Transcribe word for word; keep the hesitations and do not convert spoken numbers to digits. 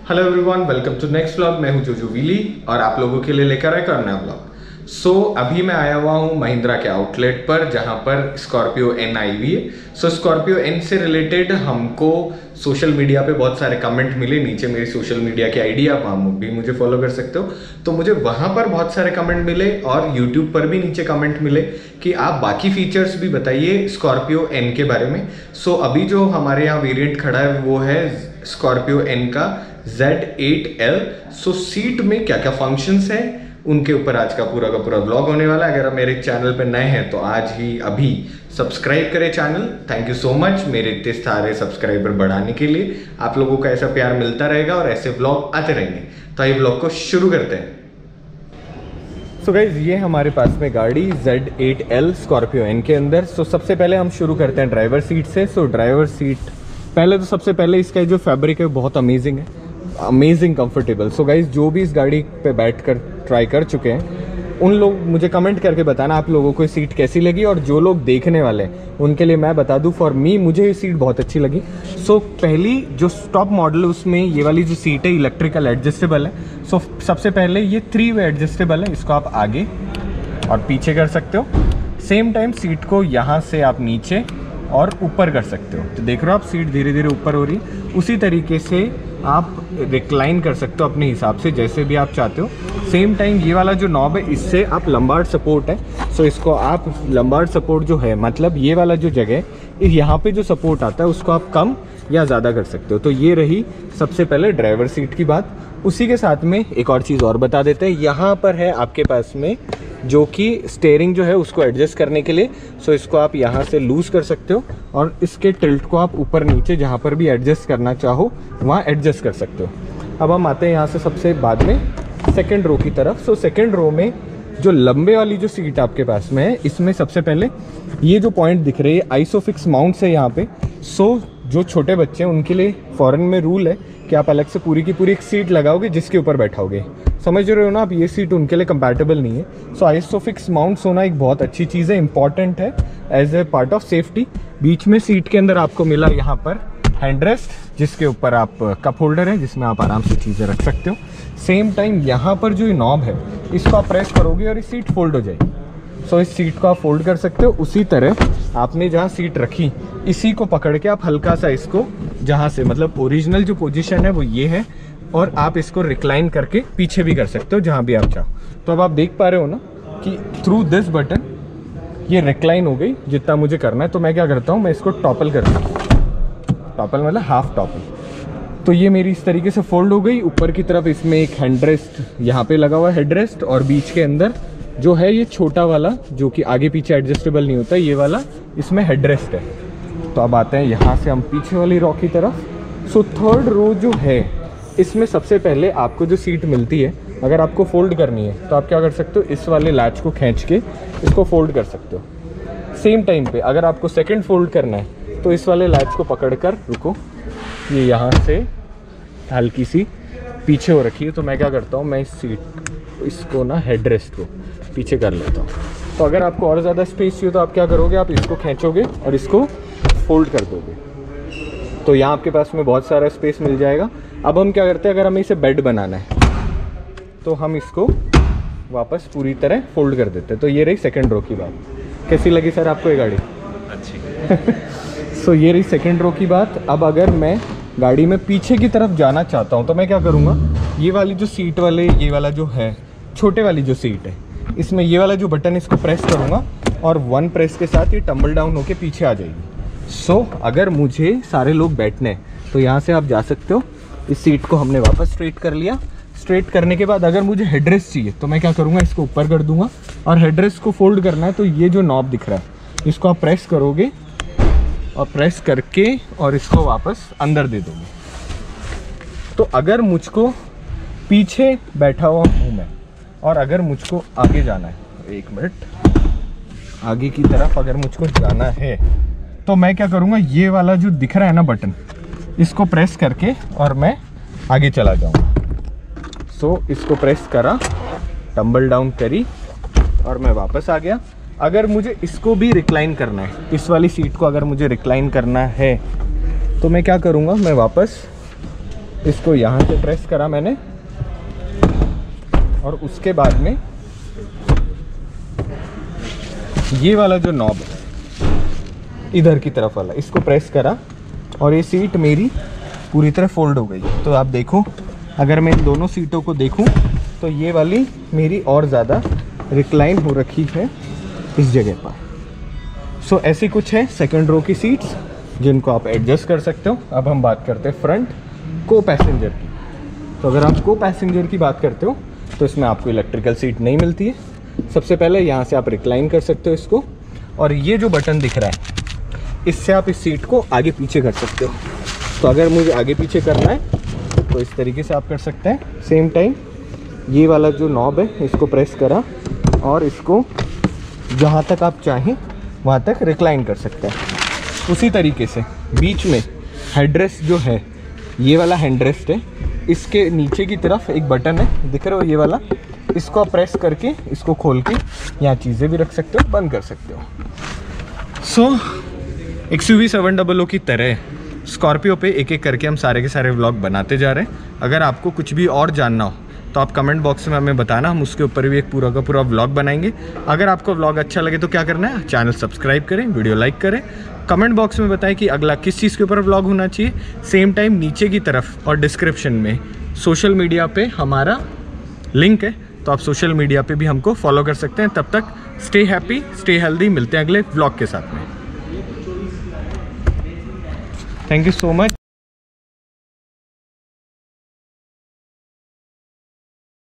Hello everyone, welcome to next vlog. मैं हूं जोजो विली और आप लोगों के लिए लेकर आया एक नया व्लॉग। सो so, अभी मैं आया हुआ हूं महिंद्रा के आउटलेट पर जहां पर स्कॉर्पियो एन आई हुई है। सो स्कॉर्पियो एन से रिलेटेड हमको सोशल मीडिया पे बहुत सारे कमेंट मिले। नीचे मेरी सोशल मीडिया की आईडी आप वहाँ भी मुझे फॉलो कर सकते हो। तो मुझे वहाँ पर बहुत सारे कमेंट मिले और यूट्यूब पर भी नीचे कमेंट मिले कि आप बाकी फीचर्स भी बताइए स्कॉर्पियो एन के बारे में। सो so, अभी जो हमारे यहाँ वेरिएंट खड़ा है वो है स्कॉर्पियो एन का Z eight L. So seat में क्या क्या फंक्शंस हैं उनके ऊपर आज का पूरा का पूरा ब्लॉग होने वाला है। अगर आप मेरे चैनल पे नए हैं तो आज ही अभी सब्सक्राइब करें channel. Thank you so much मेरे इतने सारे सब्सक्राइबर बढ़ाने के लिए। आप लोगों का ऐसा प्यार मिलता रहेगा और ऐसे ब्लॉग आते रहेंगे। तो आइए ब्लॉग को शुरू करते हैं। सो so गाइज, ये हमारे पास में गाड़ी Z eight L Scorpio N के अंदर। सो so, सबसे पहले हम शुरू करते हैं ड्राइवर सीट से। सो so, ड्राइवर सीट पहले तो सबसे पहले इसका जो फैब्रिक है बहुत अमेजिंग है, अमेजिंग कंफर्टेबल। सो गाइज, जो भी इस गाड़ी पे बैठकर ट्राई कर चुके हैं उन लोग मुझे कमेंट करके बताना आप लोगों को सीट कैसी लगी। और जो लोग देखने वाले हैं उनके लिए मैं बता दूं, फॉर मी मुझे ये सीट बहुत अच्छी लगी। सो so, पहली जो टॉप मॉडल है उसमें ये वाली जो सीट है इलेक्ट्रिकल एडजस्टेबल है। सो so, सबसे पहले ये थ्री वे एडजस्टेबल है, इसको आप आगे और पीछे कर सकते हो। सेम टाइम सीट को यहाँ से आप नीचे और ऊपर कर सकते हो। तो देख रहे हो आप सीट धीरे धीरे ऊपर हो रही है। उसी तरीके से आप रिक्लाइन कर सकते हो अपने हिसाब से जैसे भी आप चाहते हो। सेम टाइम ये वाला जो नॉब है इससे आप लंबार्ड सपोर्ट है। सो इसको आप लंबार्ड सपोर्ट जो है मतलब ये वाला जो जगह यहाँ पे जो सपोर्ट आता है उसको आप कम या ज़्यादा कर सकते हो। तो ये रही सबसे पहले ड्राइवर सीट की बात। उसी के साथ में एक और चीज़ और बता देते हैं। यहाँ पर है आपके पास में जो कि स्टीयरिंग जो है उसको एडजस्ट करने के लिए। सो इसको आप यहाँ से लूज़ कर सकते हो और इसके टिल्ट को आप ऊपर नीचे जहाँ पर भी एडजस्ट करना चाहो वहाँ एडजस्ट कर सकते हो। अब हम आते हैं यहाँ से सबसे बाद में सेकेंड रो की तरफ। सो सेकेंड रो में जो लंबे वाली जो सीट आपके पास में है इसमें सबसे पहले ये जो पॉइंट दिख रही है आइसोफिक्स माउंट्स है यहाँ पे। सो जो छोटे बच्चे हैं उनके लिए फॉरेन में रूल है कि आप अलग से पूरी की पूरी एक सीट लगाओगे जिसके ऊपर बैठाओगे। समझ रहे हो ना आप, ये सीट उनके लिए कंपैटिबल नहीं है। सो आइसोफिक्स माउंट्स होना एक बहुत अच्छी चीज़ है, इंपॉर्टेंट है as a part of safety. बीच में सीट के अंदर आपको मिला यहाँ पर हैंड रेस्ट जिसके ऊपर आप कप होल्डर है जिसमें आप आराम से चीज़ें रख सकते हो। सेम टाइम यहाँ पर जो नॉब है इसको आप प्रेस करोगे और ये सीट फोल्ड हो जाएगी। सो इस सीट को आप फोल्ड कर सकते हो। उसी तरह आपने जहाँ सीट रखी इसी को पकड़ के आप हल्का सा इसको जहाँ से मतलब ओरिजिनल जो पोजीशन है वो ये है और आप इसको रिक्लाइन करके पीछे भी कर सकते हो जहाँ भी आप चाहो। तो अब आप देख पा रहे हो ना कि थ्रू दिस बटन ये रिक्लाइन हो गई जितना मुझे करना है। तो मैं क्या करता हूँ, मैं इसको टॉपल करता हूँ। टॉपल मतलब हाफ टॉपल। तो ये मेरी इस तरीके से फोल्ड हो गई। ऊपर की तरफ इसमें एक हैंडरेस्ट यहाँ पे लगा हुआ है हेडरेस्ट, और बीच के अंदर जो है ये छोटा वाला जो कि आगे पीछे एडजस्टेबल नहीं होता ये वाला इसमें हेडरेस्ट है। तो अब आते हैं यहाँ से हम पीछे वाली रो की तरफ। सो थर्ड रो जो है इसमें सबसे पहले आपको जो सीट मिलती है अगर आपको फोल्ड करनी है तो आप क्या कर सकते हो, इस वाले लैच को खींच के इसको फोल्ड कर सकते हो। सेम टाइम पे अगर आपको सेकंड फोल्ड करना है तो इस वाले लैच को पकड़ कर रुको, ये यहाँ से हल्की सी पीछे हो रखी है। तो मैं क्या करता हूँ, मैं इस सीट इसको ना हेडरेस्ट को पीछे कर लेता हूँ। तो अगर आपको और ज़्यादा स्पेस चाहिए तो आप क्या करोगे, आप इसको खींचोगे और इसको फोल्ड कर दोगे। तो यहाँ आपके पास में बहुत सारा स्पेस मिल जाएगा। अब हम क्या करते हैं, अगर हमें इसे बेड बनाना है तो हम इसको वापस पूरी तरह फोल्ड कर देते हैं। तो ये रही सेकंड रो की बात। कैसी लगी सर आपको ये गाड़ी? अच्छी। सो ये रही सेकंड रो की बात। अब अगर मैं गाड़ी में पीछे की तरफ जाना चाहता हूँ तो मैं क्या करूँगा, ये वाली जो सीट वाले ये वाला जो है छोटे वाली जो सीट है इसमें ये वाला जो बटन इसको प्रेस करूँगा और वन प्रेस के साथ ये टम्बल डाउन होके पीछे आ जाएगी। सो so, अगर मुझे सारे लोग बैठने हैं तो यहाँ से आप जा सकते हो। इस सीट को हमने वापस स्ट्रेट कर लिया। स्ट्रेट करने के बाद अगर मुझे हेडरेस्ट चाहिए तो मैं क्या करूँगा, इसको ऊपर कर दूंगा और हेडरेस्ट को फोल्ड करना है तो ये जो नॉब दिख रहा है इसको आप प्रेस करोगे और प्रेस करके और इसको वापस अंदर दे दोगे। तो अगर मुझको पीछे बैठा हुआ हूँ मैं और अगर मुझको आगे जाना है, एक मिनट, आगे की तरफ अगर मुझको जाना है तो मैं क्या करूँगा, ये वाला जो दिख रहा है ना बटन इसको प्रेस करके और मैं आगे चला जाऊँगा। सो so, इसको प्रेस करा, टम्बल डाउन करी और मैं वापस आ गया। अगर मुझे इसको भी रिक्लाइन करना है, इस वाली सीट को अगर मुझे रिक्लाइन करना है तो मैं क्या करूँगा, मैं वापस इसको यहाँ से प्रेस करा मैंने और उसके बाद में ये वाला जो नॉब है इधर की तरफ वाला, इसको प्रेस करा और ये सीट मेरी पूरी तरह फोल्ड हो गई। तो आप देखो, अगर मैं इन दोनों सीटों को देखूं तो ये वाली मेरी और ज़्यादा रिक्लाइन हो रखी है इस जगह पर। सो so, ऐसी कुछ है सेकंड रो की सीट्स जिनको आप एडजस्ट कर सकते हो। अब हम बात करते हैं फ्रंट को पैसेंजर की। तो अगर आप को पैसेंजर की बात करते हो तो इसमें आपको इलेक्ट्रिकल सीट नहीं मिलती है। सबसे पहले यहाँ से आप रिक्लाइन कर सकते हो इसको, और ये जो बटन दिख रहा है इससे आप इस सीट को आगे पीछे कर सकते हो। तो अगर मुझे आगे पीछे करना है तो इस तरीके से आप कर सकते हैं। सेम टाइम ये वाला जो नॉब है इसको प्रेस करा और इसको जहाँ तक आप चाहें वहाँ तक रिक्लाइन कर सकते हैं। उसी तरीके से बीच में हेडरेस्ट जो है, ये वाला हेडरेस्ट है, इसके नीचे की तरफ एक बटन है, दिख रहा हो ये वाला, इसको आप प्रेस करके इसको खोल के यहाँ चीज़ें भी रख सकते हो, बंद कर सकते हो। So X U V seven double O की तरह स्कॉर्पियो पे एक एक करके हम सारे के सारे व्लॉग बनाते जा रहे हैं। अगर आपको कुछ भी और जानना हो तो आप कमेंट बॉक्स में हमें बताना, हम उसके ऊपर भी एक पूरा का पूरा व्लॉग बनाएंगे। अगर आपको व्लॉग अच्छा लगे तो क्या करना है, चैनल सब्सक्राइब करें, वीडियो लाइक करें, कमेंट बॉक्स में बताएं कि अगला किस चीज़ के ऊपर व्लॉग होना चाहिए। सेम टाइम नीचे की तरफ और डिस्क्रिप्शन में सोशल मीडिया पे हमारा लिंक है, तो आप सोशल मीडिया पे भी हमको फॉलो कर सकते हैं। तब तक स्टे हैप्पी, स्टे हेल्दी, मिलते हैं अगले व्लॉग के साथ में। Thank you so much.